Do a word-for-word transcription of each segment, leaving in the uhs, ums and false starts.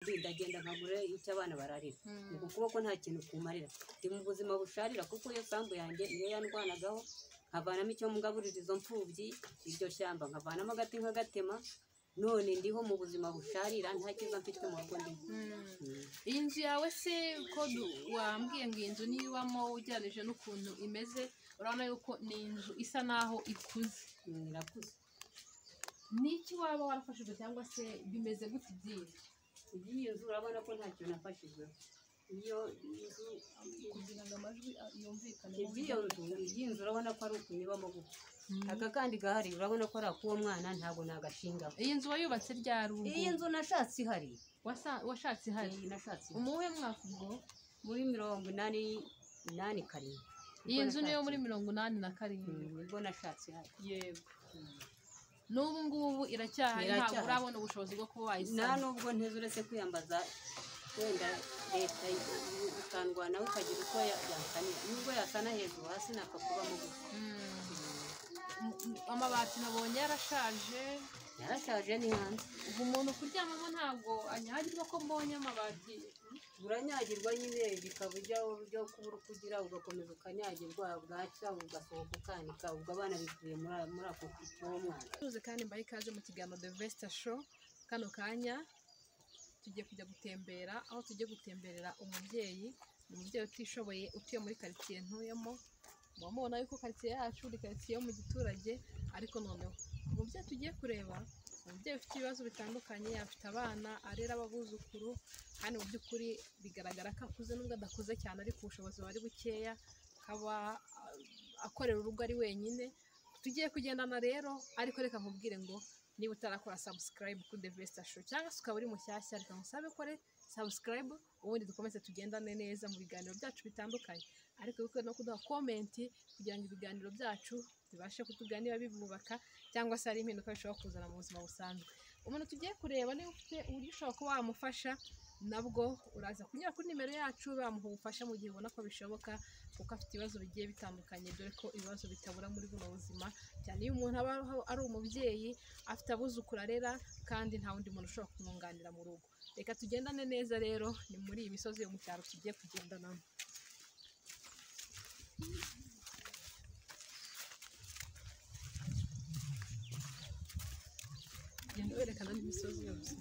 igihumbi ndagenda nkagura icyo abana bararira ni kuboko nta kintu kumarira ndi mu buzima busharira kuko iyo sambu yanjye niyo yandwanagaho nkavanamo icyo mugaburira izo mfubyi iryo shyamba nkavanamo agati nk'agatema none ndiho mu buzima busharira nta kiza mfite mu rugo ndi iyi nzu yawe se ko wambwiye ngo iyi nzu nibamo ugereranije n'ukuntu imeze urabona yuko ni inzu isa naho ikuze irakuze niki waba warafashijwe cyangwa se bimeze gute by'iyi iyi nzu urabona ko nta kintu nafashijwe iyo nzu kugira ngo amajwi yumvikane iyo nzu iyi nzu urabona ko ari ukunyibamo gutya aka kandi gahari urabona ko ari akuwo mwana ntabwo nagashingaho iyi nzu wayubatse ryari ubu iyi nzu nashatse ihari washatse ihari nashatse umuhe mwaka ubwo muri mirongo inani inani karindwi iyi nzu niyo muri mirongo inani na karindwi nibwo nashatse ihari yego n'ubu ngubu iracyahari ntabwo urabona ubushobozi bwo kuba wayisana nta nubwo nteze uretse kwiyambaza wenda leta ikandwanaho ikagira uko yasanira nubwo yasana hejuru hasi nakakubamo gusa amabati nabonye yarashaje yarashaje ni hanze ubu umuntu kuryamamo ntabwo anyagirwa ko mbonye amabati uranyagirwa nyine bikaba ujyaho uburyo kubura kugira ugakomeza ukanyagirwa bwacya ugasohoka ukanika ubwo abana bikuye muri ako kuwo mwana tuze kandi mbaye ikaze mu kiganiro The Vesta Show kano kanya tugiye kujya gutembera aho tugiye gutemberera umubyeyi umubyeyi utishoboye utuye muri quartier ntuyemo mubona yuko quartier yacu uri quartier yo mu giturage ariko noneho umubyeyi tugiye kureba umubyeyi ufite ibibazo bitandukanye afite abana arera ababuzukuru kandi mu by'ukuri bigaragara ko akuze nubwo adakuze cyane ariko ubushobozi bari bukeya akaba akorera urugo ari wenyine tugiye kugendana rero ariko reka nkubwire ngo niba utarakora subscribe kuri The Vesta Show cyangwa se ukaba uri mushyashya reka ngusabe kore subscribe ubundi dukomeze tugendane neza mu biganiro byacu bitandukanye ariko bikwiye no kuduha comment kugira ngo ibiganiro byacu bibashe kutuganira bibubaka cyangwa se ari impinduka bishobora kuzana mu buzima busanzwe umuntu tugiye kureba niba ufite uburyo ushobora kuba wamufasha nabwo uraza kunyura kuri nimero yacu bamuha ubufasha mu gihe ubona ko bishoboka kuko afite ibibazo bigiye bitandukanye dore ko ibibazo bitabura muri buno buzima cyane iyo umuntu aba ari umubyeyi afite abuzukuru arera kandi nta wundi muntu ushobora kumwunganira mu rugo reka tugendane neza rero ni muri iyi misozi yo mu cyaro tugiye kugendanamo genda werekana n'imisozi yose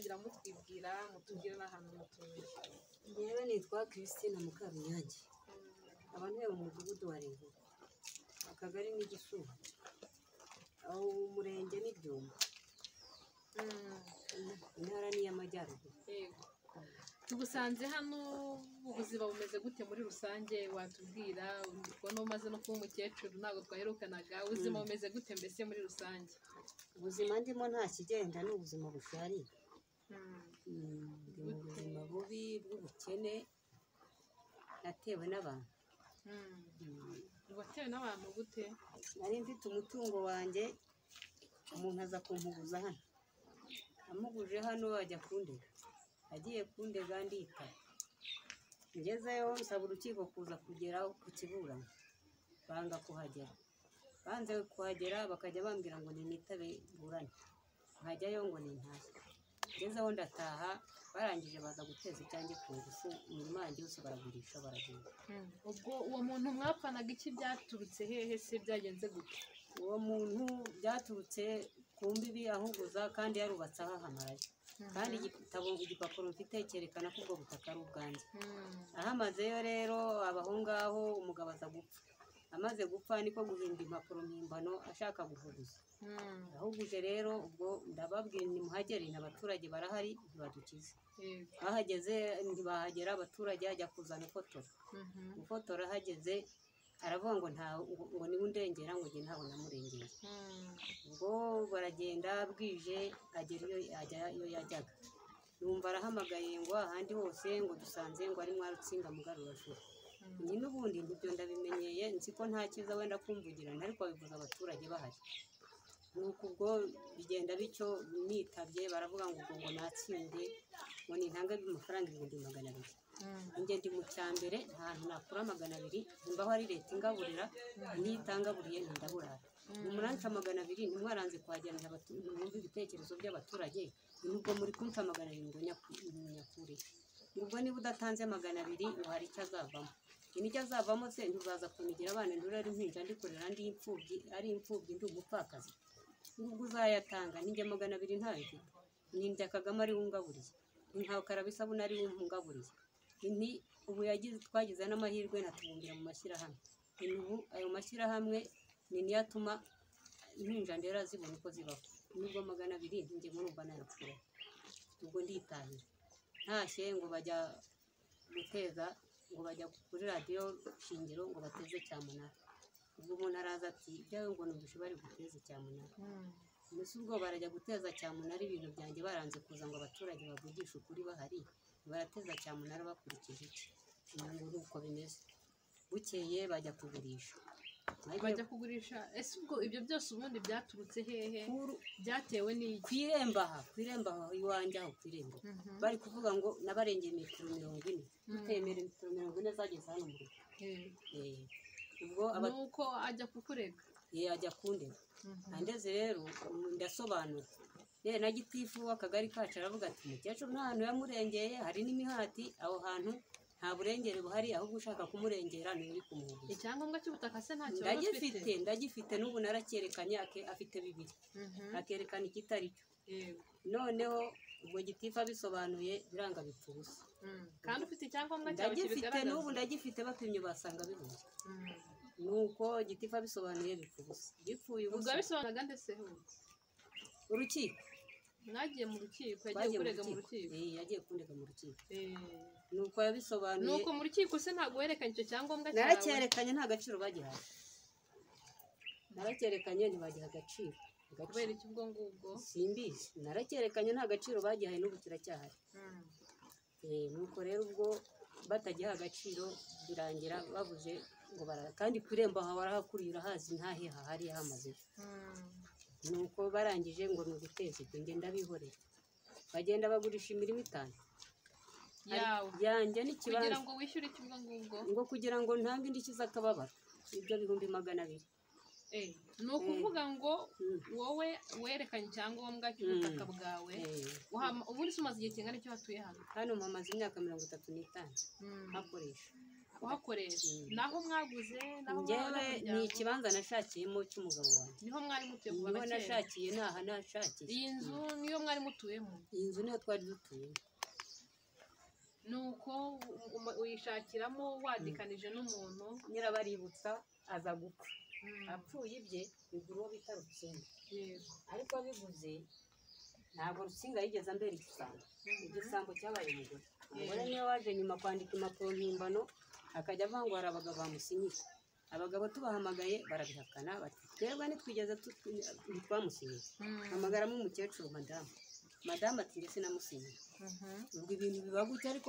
mwatangira mutwibwira mutubwire n'ahantu mutuye. Njyewe nitwa Christine Mukarunyange, abantu bo mu mudugudu wa Rego, akagari n'Igishubi, aho umurenge n'Ibyumba, intara ni y'Amajyaruguru. Yego, tugusanze hano, ubuzima bumeze gute muri rusange? Watubwira, ubona umaze no kuba umukecuru ntabwo twaherukanaga, ubuzima bumeze gute mbese muri rusange? Ubuzima ndimo nta kigenda, ni ubuzima bushariye. Ndi mu buzima bubi bw'ubukene, natewe n'abantu. Watewe n'abantu gute? Nari mfite umutungo wanjye, umuntu aza kumpuguza hano, amuguje hano ajya kundega, agiye kundega nditaba, ngezeyo nsaba urukiko kuza kugeraho ku kiburanwa, banga kuhagera, banze kuhagera bakajya bambwira ngo ninitabe burane, nkajyayo ngo nintahe, ngezeho ndataha, barangije baza guteza icyanjye ku ngufu, imirima yanjye yose baragurisha baragenda. Ubwo uwo muntu mwapfanaga iki? Byaturutse hehe se? Byagenze gute? Uwo muntu byaturutse ku mbibi ahuguza kandi yarubatse aho ahamaraye, kandi igitabo igipapuro mfite cyerekana ko ubwo butaka ari ubwanjye. Ahamazeyo rero abaho ngaho, umugabo aza gupfa, amaze gupfa niko guhimba impapuro mpimbano ashaka guhuguza. Ahuguje rero ubwo ndababwira nimuhagere, abaturage barahari ntibadukize. Bahageze ntibahagera, abaturage ajya kuzana ifotora, gufotora hageze aravuga ngo nta ngo niwe undengera, ngo njye ntaho namurengeye. Ubwo baragenda, bwije agera iyo yajyaga, numva arahamagaye ngo ahandi hose ngo dusanze ngo ari Mwarutsinga Mugarurajuru. Ni n'ubundi ibyo ndabimenyeye, nzi ko nta cyiza wenda kumvugirana, ariko babivuza abaturage bahari. Nuko ubwo bigenda bityo, nitabye baravuga ngo ubwo ngo natsinde, ngo nintange amafaranga ibihumbi magana abiri. Njye ndi mu cyambere, nta hantu nakura magana abiri, mbaho ari leta ingaburira, ntitangaburiye ntindaburara. Umuranka magana abiri ntimwaranze kuhageranya mwumve ibitekerezo by'abaturage, nubwo muri kumva magana abiri ngo nyakure. Ubwo niba udatanze magana abiri ngo hari icyo azavamo. Nicyo azavamo se ntuzaza kunigira abana ndura ari impinja ndikorera ndi imfubyi, ari imfubyi ndi umupfakazi. Ubwo uzayatanga, ninjye magana abiri ntayo mfite. Ninjye Kagame ari wungaburiye, ntawe Karabisabune ari wungaburiye. Inti ubu yagize twagize n'amahirwe natubumbira mu mashyirahamwe. Ubu ayo mashyirahamwe ni niyo atuma impinja ndera zibona uko zibaho. Nubwo magana abiri ninjye murumva nayakura. Ubwo nditahira, ntashye ngo bajya guteza, ngo bajya kuri radiyo Shingiro ngo bateze Cyamunara. Ubwo umuntu araza ati ibyawe ngo numvishe bari guteza Cyamunara. Mbese ubwo barajya guteza Cyamunara, ibintu byanjye baranze kuza ngo abaturage bavugishe ukuri bahari, barateza Cyamunara bakurikije iki? Ngo nuko bimeze. Bukeye bajya kugurisha. Bajya kugurisha. Ese ubwo ibyo byose ubundi byaturutse hehe? Byatewe n'iki? Kwiremba aha, kwiremba aho iwanjye aho kwiremba. Bari kuvuga ngo nabarengeye metero mirongo ine. Utemera metero mirongo ine zageze hano mu rugo. Ubwo nuko ajya kukurega. Ye ajya kundega. Andeze rero ndasobanura. Ye na gitifu w'akagari kacu aravuga ati umukecuru nta hantu yamurengeye, hari n'imihati aho hantu nta burengere buhari, ahubwo ushaka kumurengera ni uri kumuhuguza. Icyangombwa cy'ubutaka se nta kibazo ndagifite? Ndagifite n'ubu narakyerekanye, afite bibiri, akerekana ikitari cyo. Noneho ubwo gitifu abisobanuye biranga bipfa ubusa. Kandi ufite icyangombwa cyawe kibigaragaza? Ndagifite n'ubu ndagifite, bapimye basanga bihuye. Nuko gitifu abisobanuye bipfa ubusa. Bipfuye ubusa. Ubwo abisobanuraga ndetse urukiko? Mwagiye mu rukiko? Yagiye kurega mu rukiko? Eh, yagiye kundega mu rukiko. Nuko yabisobanuye. Nuko mu rukiko se ntabwo werekanye icyo cyangombwa cyawe? Narakyerekanye, nta gaciro bagihaye. Narakyerekanye ntibagiha agaciro. Kubera iki ubwo ngubwo? Simbizi. Narakyerekanye nta gaciro bagihaye, n'ubu kiracyahari. Eh, nuko rero ubwo batagiha agaciro birangira bavuze ngo barara, kandi kuremba aho warahakuriye urahazi, ntahe hahari hamaze. Nuko barangije ngo ni uguteza ibyo, njye ndabihorera. Bagenda bagurisha imirimo itanu yawe yanjye n'ikibanza, kugira ngo wishyure iki ubwo ngubwo? ngo kugira ngo ntange indishyi z'akababaro, ibyo bihumbi magana abiri. Ni ukuvuga ngo wowe werekanye icyangombwa cy'ubutaka bwawe, ubundi se umaze igihe kingana icyo hatuye hano? Hano mpamaze imyaka mirongo itatu n'itanu hakoresha. uhakoresha naho mwaguze naho njyewe ni ikibanza nashakiyemo cy'umugabo wanjye niho mwari mutuye kuva niho kera nashakiye naha nashakiye iyi nzu niyo mwari mutuyemo iyi nzu niyo twari dutuyemo nuko uyishakiramo wadikanije n'umuntu nyirabaributsa aza gupfa apfuye ibye bigura uwo bita Rutsinga ariko biguze ntabwo Rutsinga yigeze ambera igisambo igisambo cyabaye umugore umugore niyo waje nyuma kwandika impapuro mpimbano akajya avuga ngo hari abagabo bamusinyiye abagabo tubahamagaye barabihakana bati twebwe ntitwigeze ntitwamusinyiye hamagaramo umukecuru madamu madamu ati njye sinamusinyiye ubwo ibintu biba gutya ariko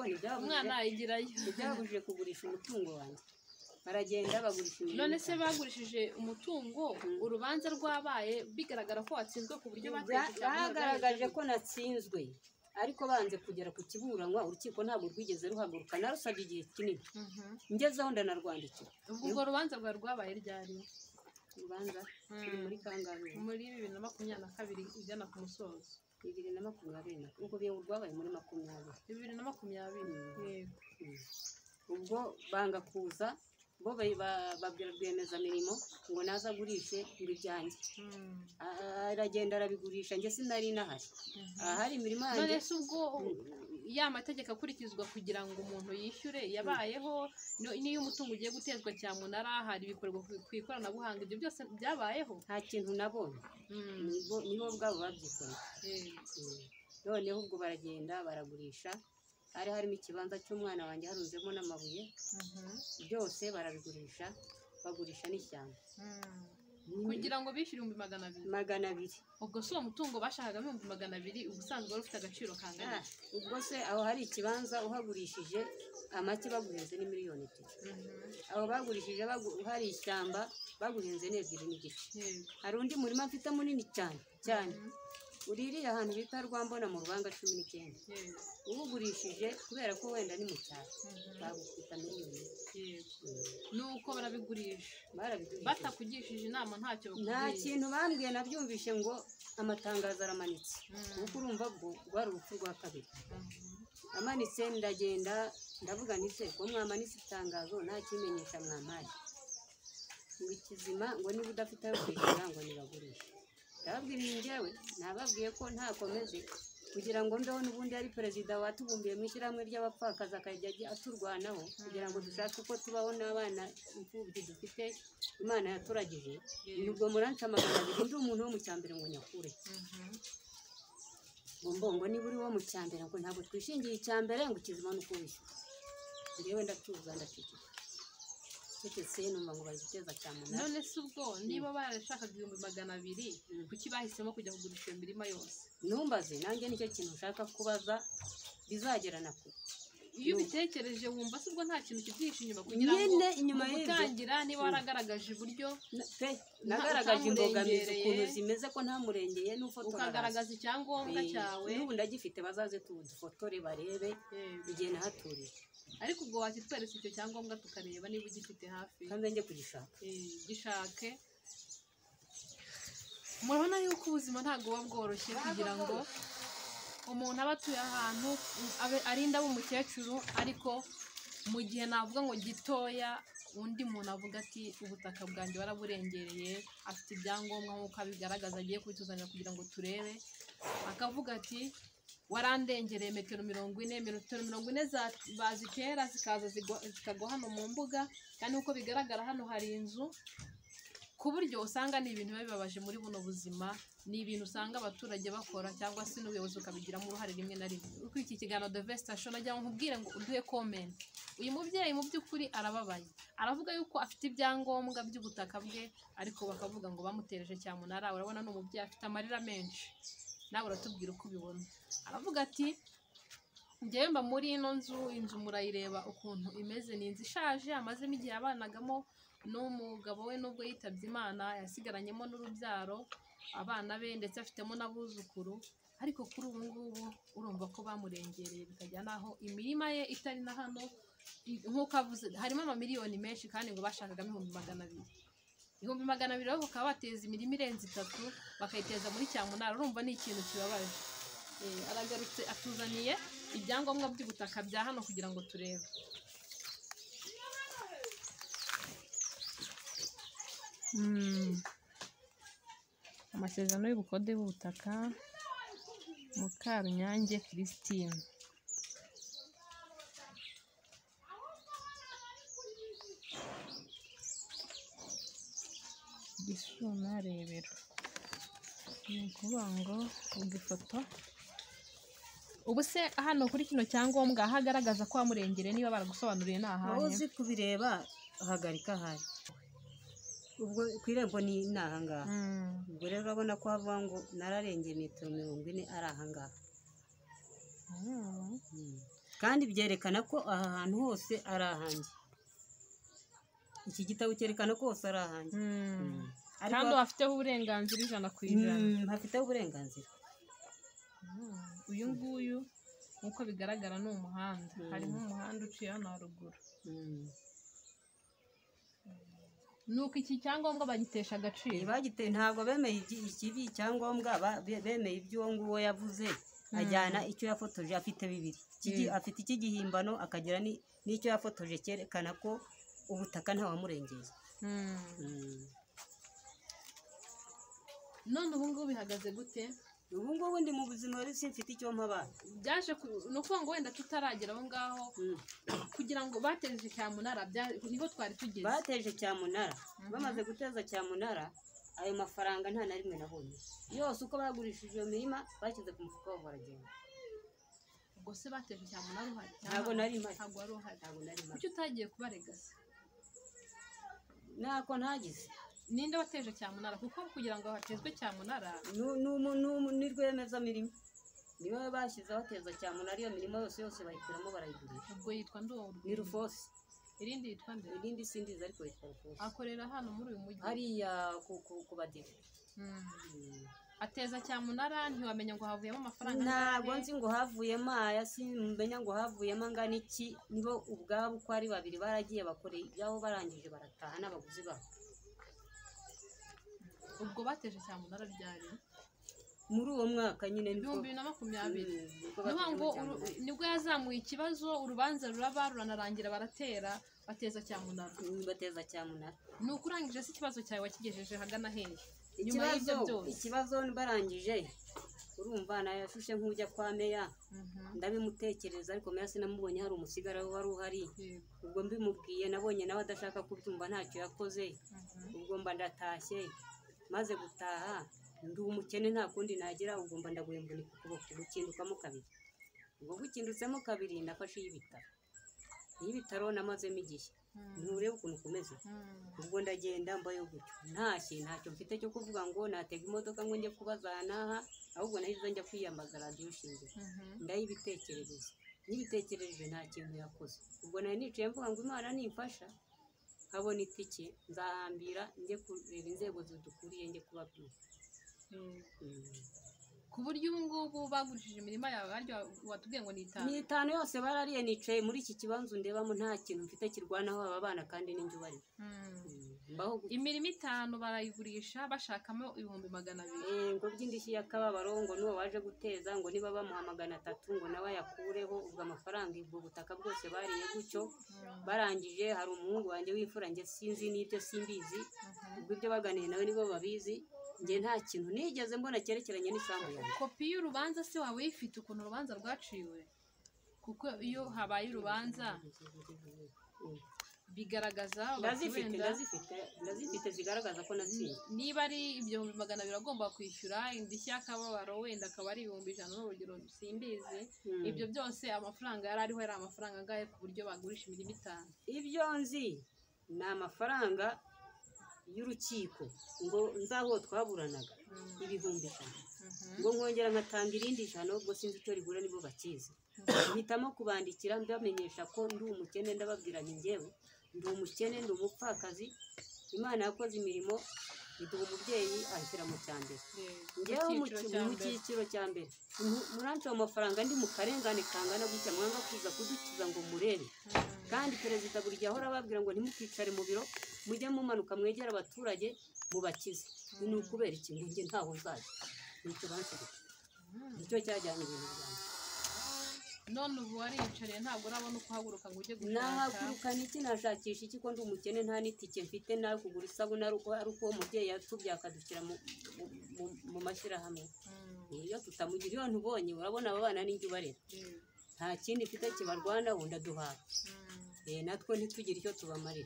ntibyabujije kugurisha umutungo wanjye baragenda bagurisha ibintu none se bagurishije umutungo urubanza rwabaye bigaragara ko watsinzwe ku buryo bagaragaje ko natsinzwe ariko banze kugera ku kiburanwa urukiko ntabwo rwigeze ruhaguruka narusabye igihe kinini ngezeho ndanarwandikira ubwo rubanza rwa rwabaye ryari urubanza ruri muri kangahe muri bibiri na makumyabiri na kabiri ijana ku musozo bibiri na makumyabiri ubwo biyo rwabaye muri makumyabiri bibiri na makumyabiri yego ubwo banga kuza bo babwira rwiyemezamirimo ngo naza agurishe ngo ibyanjye aragenda arabigurisha njye sinari nahari ahari imirimo yanjye none se ubwo ya mategeko akurikizwa kugira ngo umuntu yishyure yabayeho niyo umutungo ugiye gutezwa cyamunara hari ibikorwa ku ikoranabuhanga ibyo byose byabayeho nta kintu nabonye nibo ubwabo babyikoreye noneho ubwo baragenda baragurisha hari harimo ikibanza cy'umwana wanjye harunzemo n'amabuye byose barabigurisha bagurisha n'ishyamba kugira ngo bishyure ibihumbi magana abiri magana abiri ubwo si uwo mutungo bashakaga ibihumbi magana abiri ubusanzwe wari ufite agaciro kangana ubwo se aho hari ikibanza uhagurishije amake baguhenze ni miliyoni ebyiri aho bagurishije hari ishyamba baguhenze n'ebyiri n'igice hari undi murima mfite munini cyane cyane uririye ahantu bita Rwambona mu Rubanga cumi n'icyenda ubugurishije kubera ko wenda ni mu cyaro bagufita miliyoni nuko barabigurisha batakugishije inama ntacyo nta kintu bambwiye nabyumvishe ngo amatangazo aramanitse kuko urumva bwo rwari urupfu rwa kabiri amanitse ndagenda ndavuga nise ko mwamanitse itangazo nta kimenyesha mwamaye ngo ikizima ngo niba udafite ayo kwishyura ngo nibagurishe ndababwira njyewe nababwiye ko ntakomeze kugira ngo mbeho n'ubundi ari perezida watubumbiye mu ishyirahamwe ry'abapfakazi akajya aturwanaho kugira ngo dushake uko tubaho n'abana imfubyi dufite imana yaturagije nubwo muranca magana abiri ndi umuntu wo mu cyambere ngo nyakure ngo mbongo niba uri wo mu cyambere ngo ntabwo twishingiye icyambere ngo ikizima no kubishyura njyewe ndatuza ndaceceka cecetse numva ngo bari guteza cyamunara none se ubwo niba barashakaga ibihumbi magana abiri kuki bahisemo kujya kugurisha iyo mirima yose numbaze nanjye nicyo kintu ushaka kubaza bizagerana kure iyo ubitekereje wumva se ubwo nta kintu kibyihishe inyuma kugira ngo gutangira niba waragaragaje uburyo nagaragaje imbogamizi ukuntu zimeze ko ntamurengeye n'ufotora ukagaragaza icyangombwa cyawe n'ubu ndagifite bazaze tudufotore barebe igihe nahaturiye ariko ubwo wakitweretse icyo cyangombwa tukareba niba ugifite hafi kandi njye kugishaka gishake murabona yuko ubuzima ntabwo buba bworoshye kugira ngo umuntu aba atuye ahantu arinda ab'umukecuru ariko mu gihe navuga ngo gitoya undi muntu avuga ati ubutaka bwanjye waraburengereye afite ibyangombwa nk'uko abigaragaza agiye kubituzanira kugira ngo turebe akavuga ati warandengereye metero mirongo ine metero mirongo ine bazitera zikaza zikagwa hano mu mbuga kandi uko bigaragara hano hari inzu ku buryo usanga ni ibintu biba bibabaje muri buno buzima ni ibintu usanga abaturage bakora cyangwa se n'ubuyobozi ukabigiramo uruhare rimwe na rimwe kuri iki kiganiro The Vesta Show nagira ngo nkubwire ngo uduhe comment uyu mubyeyi mu by'ukuri arababaye aravuga yuko afite ibyangombwa by'ubutaka bwe ariko bakavuga ngo bamutereje cyamunara urabona ni umubyeyi afite amarira menshi nawe uratubwira uko ubibona aravuga ati njyewe mba muri ino nzu inzu murayireba ukuntu imeze ni inzu ishaje amazemo igihe abanagamo n'umugabo we nubwo yitabye Imana yasigaranyemo n'urubyaro abana be ndetse afitemo n'abuzukuru ariko kuri ubu ngubu urumva ko bamurengereye bikajya naho imirima ye itari na hano nk'uko avuze harimo amamiliyoni menshi kandi ngo bashakagamo ibihumbi magana abiri ibihumbi magana abiri rero bakaba bateza imirima irenze itatu bakayiteza muri cyamunara urumva ni ikintu kibabaje aragarutse atuzaniye ibyangombwa by'ubutaka bya hano kugira ngo turebe Mm. Amasezerano y'ubukode bw'ubutaka, Mukarunyange Christine. Gishuna Rebero. Ni ukuvuga ngo ubwo ifoto ubu se hano kuri kino cyangombwa hagaragaza ko wamurengere niba baragusobanuriye aho n'ahanye uzi kubireba hagarika hari ubwo ku irembo ni n'ahangaha. Mm. ubwo rero urabona ko havuga ngo nararengeye metero mirongo ine ari ahangaha. Mm. Mm. kandi byerekana ko aha hantu hose ari ahanjye. iki gitabo cyerekana ko hose ari ahanjye. Mm. Mm. kandi bafiteho uburenganzira ijana ku ijana. Mm, hafiteho uburenganzira. Mm. uyu nguyu nk'uko bigaragara ni umuhanda. Mm. harimo umuhanda uciye hano haruguru. Mm. nuko iki cyangombwa bagitesha agaciro. bagite ntabwo bemeye iki- ikibi icyangombwa ba- be- bemeye iby'uwo nguwo yavuze. ajyana icyo yafotoje afite bibiri. Iki- Mm. afite icy'igihimbano akagira ni- n'icyo yafotoje cyerekana ko ubutaka ntawamurengeye. Mm. Mm. none ubu ngubu bihagaze gute? ubu ngubu ndi mu buzima rero simfite icyo mpabana. byaje ku- ni ukuvuga ngo wenda tutaragera aho ngaho Mm. kugira ngo bateje cyamunara bya- niho twari tugeze. bateje cyamunara. Mhm. bamaze guteza cyamunara ayo mafaranga nta na rimwe nabonye. yose uko bagurishije iyo mirima bashyize ku mufuka wabo baragenda. ubwo se bateje cyamunara uhari? Ntabwo nari mpari. ntabwo wari uhari. ntabwo nari mpari. kuki utagiye kubarega se? ntako ntagize. ninde wateje cyamunara? kuko kugira ngo hatezwe cyamunara Nu- nu- nu- ni rwiyemezamirimo niwe bashyizeho ateza cyamunara. iyo mirimo yose yose bayikuramo barayigurisha. ubwo yitwa ndoro. ni rufosi. irindi yitwa nde? irindi sindizi ariko yitwa rufosi. akorera hano muri uyu mujyi. hariya ku ku- ku badive. Mm. Mm. ateza cyamunara ntiwamenya ngo havuyemo amafaranga ntabwo angahe? nzi ngo havuyemo aya simenya ngo havuyemo angana iki. nibo ubwabo uko ari babiri baragiye bakoreye ibyabo barangije barataha n'abaguzi babo. ubwo bateje cyamunara ryari? muri uwo mwaka nyine nibwo ibihumbi bibiri na makumyabiri. Mm, nibwo ni ukuvuga ngo batejemo uru- cyamunara. nibwo yazamuye ikibazo urubanza ruraba ruranarangira baratera bateza cyamunara. Mm, bateza cyamunara. ni ukurangije se ikibazo cyawe wakigejeje hagana hehe? nyuma y'ibyo ikibazo byose. ikibazo barangije urumva nayashushe nk'ujya kwa meya Mhm. ndabimutekereza ariko meya sinamubonye hari umusigara wari uhari. Yego. ubwo mbimubwiye nabonye nawe adashaka kubyumva ntacyo yakoze. Mhm. ubwo mba ndatashye maze gutaha ndi umukene nta kundi nagira. ubwo mba ndaguye mvunika ukuboko gukindukamo kabiri. ubwo gukindutsemo kabiri nafashe iy'ibitaro. iy'ibitaro namazemo igihe. Mm. nturebe ukuntu kumeze. Mm. ubwo ndagenda mbayo gutyo ntashye ntacyo mfite cyo kuvuga ngo natega imodoka ngo njye kubaza n'aha. ahubwo nahise njya kwiyambaza radiyo shingiro Mhm. ndayibitekerereza. nibitekereje nta kintu yakoze. ubwo nari nicaye mvuga ngo imana nimfasha nkabona itike nzahambira njye kureba inzego zidukuriye njye kubabwira. Mm. Mm. ku buryo ubu ngubu bagurishije imirima yawe harya watubwiye ngo ni itanu. ni itanu yose barariye. nicaye muri iki kibanza ndebamo nta kintu mfite kirwanaho aba bana kandi n'injye ubarira. Mm. Mm. mbaho gutya. imirima itanu barayigurisha bashakamo ibihumbi magana abiri. Eh, ngo by'indishyi y'akababaro ngo n'uwo waje guteza ngo niba bamuha magana atatu ngo nawe ayakureho. ubwo amafaranga ubwo butaka bwose bariye gutyo. Mm. barangije hari umuhungu wanjye w'imfura njye sinzi n'ibyo simbizi. Mhm. ubwo ibyo baganiye nawe nibo babizi. njye nta kintu nigeze mbona cyerekeranye n'isambu yanjye. kopi y'urubanza se waba uyifite ukuntu urubanza rwaciwe? kuko iyo habaye urubanza Mm. bigaragaza bati ndazifite wenda ndazifite ndazifite zigaragaza ko natsinze. niba ari ibihumbi magana abiri agomba kwishyura indishyi y'akababaro wenda akaba ari ibihumbi ijana n'urugero simbizi. Mm. ibyo byose amafaranga yari ariho yari amafaranga angahe ku buryo bagurisha imirima itanu? ibyo nzi ni amafaranga y'urukiko ngo nzaho twaburanaga Mm. ibihumbi ijana. Mhm. ngo nkongera nkatanga irindi jana. ubwo sinzi icyo rigura nibo bakizi. mpitamo kubandikira mbamenyesha ko ndi umukene. ndababwira nti njyewe ndi umukene ndi umupfakazi. imana yakoze imirimo iduha umubyeyi anshyira mu cya mbere. Yego. njyewe mu Icyiciro ki- cya mu mbere. cyiciro cya mbere Mu- muranshi ayo mafaranga ndi mu karengane kangana gutya mwanga kuza kudukiza ngo murebe. Mm. kandi perezida buri gihe ahora ababwira ngo ntimukicare mu biro mujye mumanuka mwegera abaturage mubakize. ni ukubera iki ngo njye ntaho nzajya. nicyo bansigaye Mm. nicyo cyajyana ibintu byanjye. none ubu wariyicariye ntabwo urabona uko uhaguruka ngo ujye gushaka. Nahaguruka n'iki nashakisha iki ko ndi umukene nta n'itike mfite nawe kugura isabune ari uko ari uko uwo mubyeyi yatubye akadushyira mu mashyirahamwe. Iyo tutamugira iyo ntubonye urabona aba bana n'injye ubarera nta kindi mfite kibarwana wunda duhaha natwe ntitugire icyo tubamarira.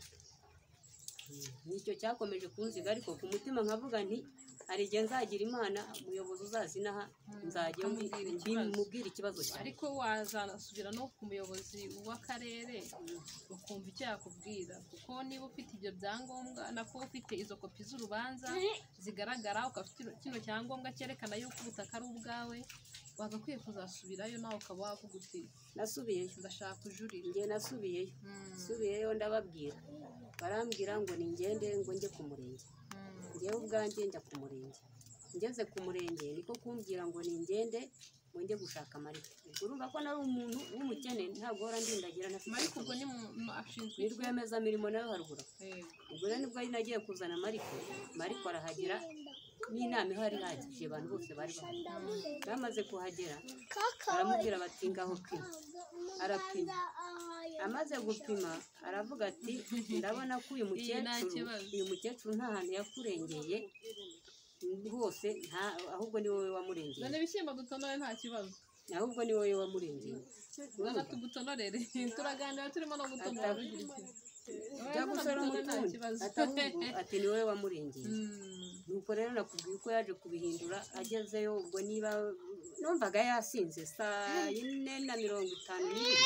Nicyo cyakomeje kunziga ariko ku mutima nkavuga nti hari igihe nzagira Imana umuyobozi uzazinaha nzajya mubwira ikibazo cyawe. Ariko wazanasubira no ku muyobozi w'akarere ukumva icyo yakubwira kuko niba ufite ibyo byangombwa nako ufite izo kopi z'urubanza zigaragara ukafite kino cyangombwa cyerekana yuko ubutaka ari ubwawe wagakwiye kuzasubirayo nawe ukaba wavuga uti nasubiyeyo ndashaka kujurira. Ngiye nasubiyeyo nasubiyeyo ndababwira barambwira ngo ningende ngo njye ku murenge. Ngewe ubwanjye njya ku murenge ngeze ku murenge niko kumbwira ngo ningende ngo njye gushaka Mariko. Urumva ko nari umuntu w'umukene ntabwo hora ndindagira na Mariko ubwo ni ashinzwe ni rwiyemezamirimo nawe haruguru. Ubwo rero nibwo ari nagiye kuzana Mariko. Mariko arahagera n'inama ihari ihagije abantu bose bari bahari. Bamaze kuhagera baramubwira bati ngaho pima. Arapima amaze gupima aravuga ati ndabona ko uyu mukecuru uyu mukecuru nta hantu yakurengeye rwose ahubwo ni wowe wamurengeye. None ibishyimbo dutonore nta kibazo ahubwo ni wowe wamurengeye. Urana tugutonorere turaganira turimo no gutonora bigira iki jya gusora umutundi ati ni wowe wamurengeye. Nuko rero nakubwiye uko yaje kubihindura agezeyo ubwo niba numvaga yasinze saa yine na mirongo itanu n'ibiri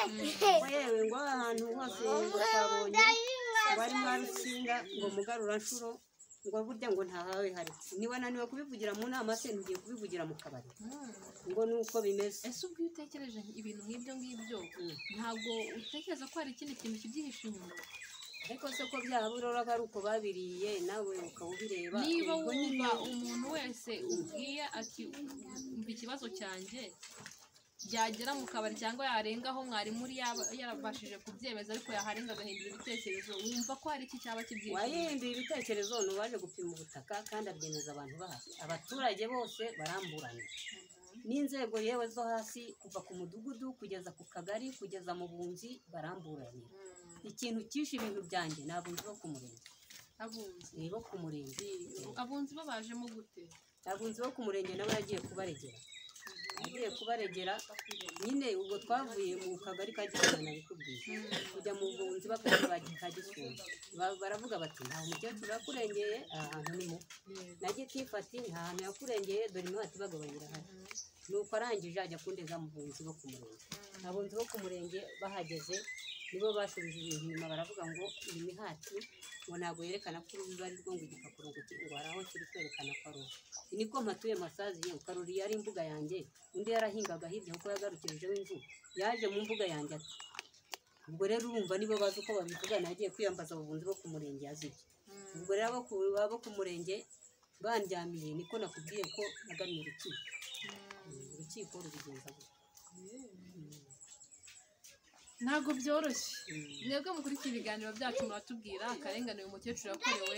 yewe ngo ahantu hose ngo twabonye bari mwarusinga ngo mugarura-nshuro ngo burya ngo ntahawe hari niwananiwe kubivugira mu nama se ntugiye kubivugira mu kabari ngo nuko bimeze. Ese ubwo iyo utekereje ibintu nk'ibyo ngibyo ntabwo utekereza ko hari ikindi kintu kibyihishe inyuma? Ariko se ko byaburora ari uko babiriye nawe ukaba ubireba. Niba wumva umuntu wese ubwiye ati umva ikibazo cyanjye byagera mu kabari cyangwa yarenga aho mwari muri yarabashije kubyemeza ariko yaharenga agahindura ibitekerezo wumva ko hari iki cyaba kibyihishe? Wahinduye ibitekerezo n'uwaje gupima ubutaka kandi abyemeza abantu bahari. Abaturage bose baramburanye n'inzego yewe zo hasi kuva ku mudugudu kugeza ku kagari kugeza mu bunzi baramburanye. Ikintu cyishe ibintu byanjye ni abunzi bo ku murenge. Abunzi nibo ku murenge. Abunzi babajemo gute? Abunzi bo ku murenge nabo yagiye kubaregera agiye kubaregera nyine ubwo twavuye mu kagari ka Gisumba nabikubwiye kujya mu bunzi bakajya bagika Gisumba baravuga bati nta mukecuru yakurengeye ahantu ni mu nagiye kifati nta hantu yakurengeye dore imihati bagabanyira hano. Nuko arangije ajya kundega mu bunzi bo ku murenge. Abunzi bo ku murenge bahageze nibo bashubije ibintu inyuma baravuga ngo iyi mihati ngo ntabwo yerekana ko urubiba ari rwo ngo igipapuro ngo hari aho kiri kwerekana ko ari uwo. Niko mpatuye Masazi ye Karori yari imbuga yanjye undi yarahingaga hirya kuko yagarukirijeho inzu yaje mu mbuga yanjye ati ubwo rero urumva nibo bazi uko babivuga nagiye kwiyambaza abunzi bo ku murenge yazibye. Ubwo rero abo ku murenge bandyamiye niko nakubwiye ko nagamiye urukiko urukiko rubigenza gutya. Ntabwo byoroshye. Mwebwe mukurikira ibiganiro byacu muratubwira akarengane uyu mukecuru yakorewe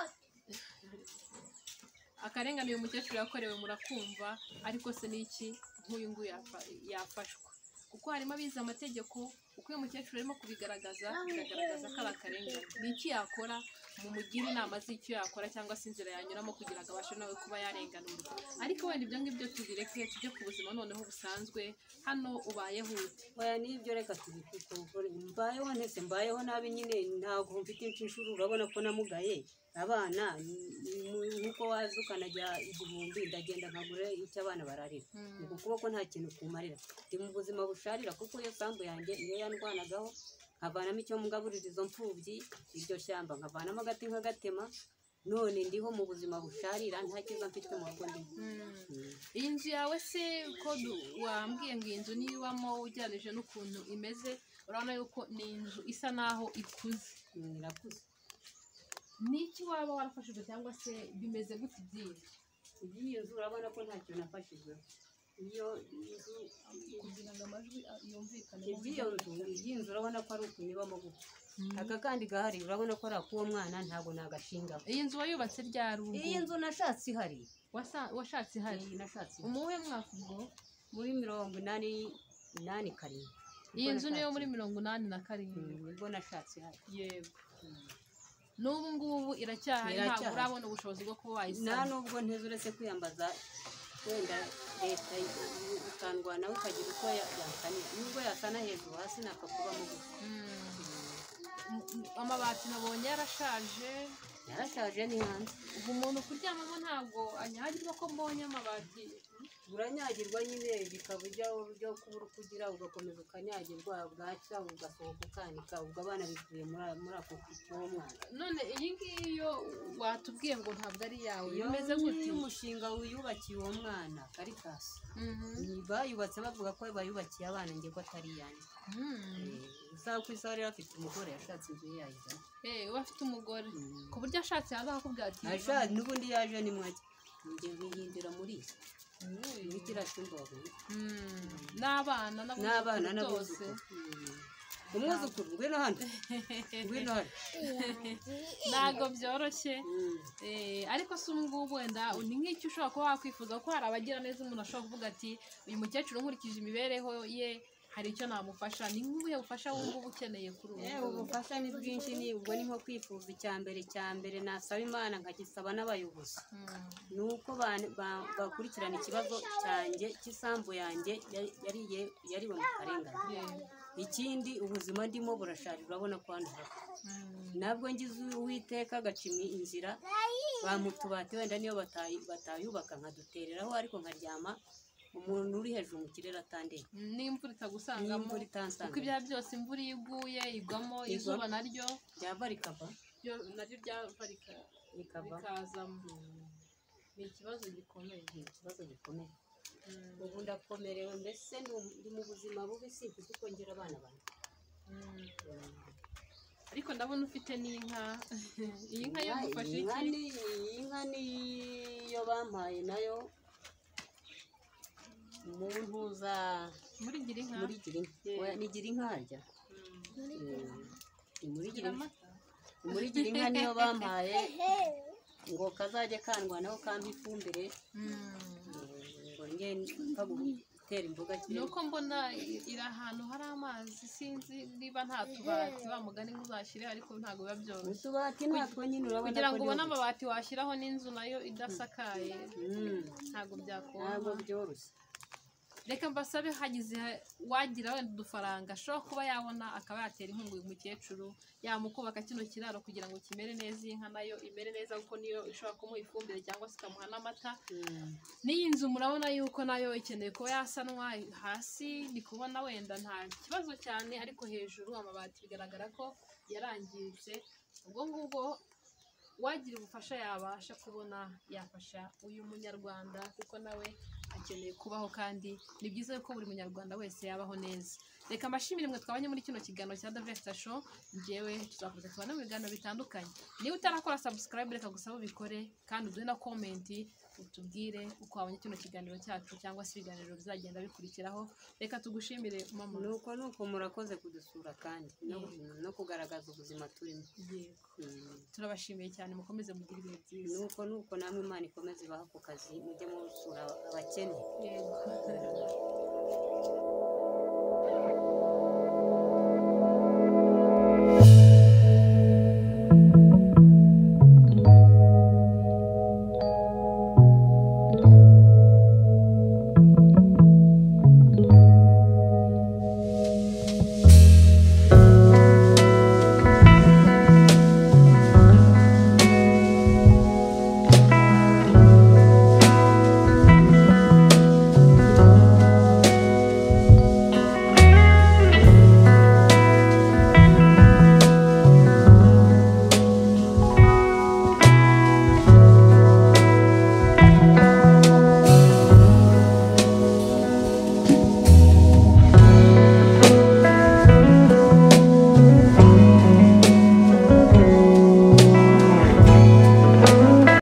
akarengane uyu mukecuru yakorewe murakumva ariko se n'iki nk'uyu nguyu yafashwa kuko harimo abize amategeko uko uyu mukecuru arimo kubigaragaza biragaragaza ko ari akarengane. Ni iki yakora mumugire inama z'icyo yakora cyangwa se inzira yanyuramo kugira ngo abashe nawe kuba yarenganurwa. Ariko wenda ibyo ngibyo tubireke tujye ku buzima noneho busanzwe. Hano ubayeho ute? Oya n'ibyo reka tubikore mbayeho ntese mbayeho nabi nyine ntabwo mfite inshuro urabona ko namugaye abana nkuko waza ukanajya igihumbi ndagenda nkagura icyo abana bararira ni kuko ko nta kintu kumarira ndi mu buzima busharira kuko iyo sambu yanjye niyo yandwanagaho nkavanamo icyo mugaburira izo mfubyi iryo shyamba nkavanamo agati nk'agatema none ndiho mu buzima busharira nta kiza mfite mu rugo ndi. Iyi nzu yawe se ko wambwiye ngo iyi nzu nibamo ugereranije n'ukuntu imeze urabona yuko ni inzu isa naho ikuze. Irakuze. Niki waba warafashije cyangwa se bimeze gute iby'iyi iby'iyi nzu urabona ko nta kintu nafashije iyo inzu kugira ngo amajwi yumvikane iby'iyo nzu iby'iyi nzu urabona ko ari ukunyibamo gutya aka kandi gahari urabona ko ari ak'uwo mwana ntabwo nagashingaho. Iyi nzu wayubatse ryari? Iyi nzu nashatse ihari. Washatse ihari? Nashatse umuhe mwaka ubwo muri mirongo inani inani karindwi. Iyi nzu niyo muri mirongo inani na karindwi nibwo nashatse hano. Yego. N'ubu ngubu iracyahari ntabwo urabona ubushobozi bwo kuba wayisana. Nta nubwo nteze uretse kwiyambaza wenda leta ikandwanaho ikagira uko yasanira nubwo yasana hejuru hasi nakakubamo gusa. Amabati nabonye yarashaje. Yarashaje ni hanze. Ubu umuntu kuryamamo ntabwo anyagirwa ko mbonye amabati. Uranyagirwa nyine bikaba ujyaho byo kubura kugira ugakomeza ukanyagirwa bwacya ugasohoka ukanika ubwo abana bivuye muri ako cy'umwana. None iyi ngiyi yo watubwiye ngo ntabwo ari yawe bimeze gute? Iyo umushinga wiyubakiye uwo mwana Caritas bayubatse bavuga ko bayubakiye abana nge ko atari yanjye. Isaha ku isaha rero afite umugore yashatse inzu ye yayizana. Eh uba afite umugore ku buryo ashatse yaza akakubwira ati ashatse n'ubundi yaje ni mwake nge nkiyindira muri iki nikira cyumbaho n'abana n'abana bose umwuzukuru ngwino hano ngwino hano ntago byoroshye. Ariko si ngubu wenda ni nk'icyo ushobora kuba wakwifuza ko hari abagira neza umuntu ashobora kuvuga ati uyu mukecuru nkurikije imibereho ye hari icyo namufasha. Ni nk'ubuhe bufasha wumva uba ukeneye kuri ubu? Ubufasha ni bwinshi, ni ubwo ni nko kwifuza icya mbere cya mbere nasaba Imana nkagisaba n'abayobozi ni uko bakurikirana ikibazo cyanjye cy'isambu yanjye yariwe mu karengane. Ikindi ubuzima ndimo burashaje urabona ko hano nabwo ngize Uwiteka agacima inzira bamutubate wenda niyo batayubaka nkadutereraho ariko nkaryama umuntu uri hejuru mu kirere atandeye n'imvura itagusangamo kuko ibyaha byose imvura iyo iguye igwamo izuba naryo ryava rikava naryo ryava rikazamo. Ni ikibazo gikomeye. Ikibazo gikomeye. Ubu ndakomerewe mbese ndi mu buzima bubi simfite uko ngira abana banjye. Ariko ndabona ufite n'inka. Iyi nka yo gufasha iki? Iyi nka niyo bampaye nayo umuntu uza muri gira inka. Muri gira inka ni gira inka harya muri gira muri gira inka niyo bampaye ngo kazajye kandwanaho kampa ifumbire ngo nge gutera imboga. Nuko mbona iri ahantu hari amazi sinzi niba nta tubati wa mugani uzashyire ariko ntabwo biba byoroshye. Utubati natwo nyine urabona kugira ngo ubone amabati washyiraho n'inzu nayo idasakaye ntabwo byakora. Ntabwo byoroshye. Reka mbasabe hagize wagira wenda udufaranga ashobora kuba yabona akaba yatera inkunga uyu mukecuru yamukubaka kino kiraro kugira ngo kimere neza, iyi nka nayo imere neza kuko niyo ishobora kumuha ifumbire cyangwa se ikamuha n'amata. N'iyi nzu murabona yuko nayo ikeneye kuba yasanwa. Hasi ndi kubona wenda nta kibazo cyane ariko hejuru amabati bigaragara ko yarangiritse. Ubwo ngubwo wagira ubufasha yabasha kubona yafasha uyu munyarwanda kuko nawe akeneye kubaho kandi ni byiza ko buri munyarwanda wese yabaho neza. Reka mbashimire mwe twabanye muri kino kiganiro cya The Vesta Show. Njyewe tuzakomeza tubana mu biganiro bitandukanye. Niba utarakora subscribe reka gusaba ubikore kandi uduhe na comment utubwire uko wabonye kino kiganiro cyacu cyangwa se ibiganiro bizagenda bikurikiraho. Reka tugushimire mama. Nuko nuko murakoze kudusura kandi no kugaragaza ubuzima turimo. Turabashimiye cyane mukomeze mugire ibihe byiza. Nuko nuko namwe Imana ikomeze ibaha ku kazi mujye musura abakene. Yego.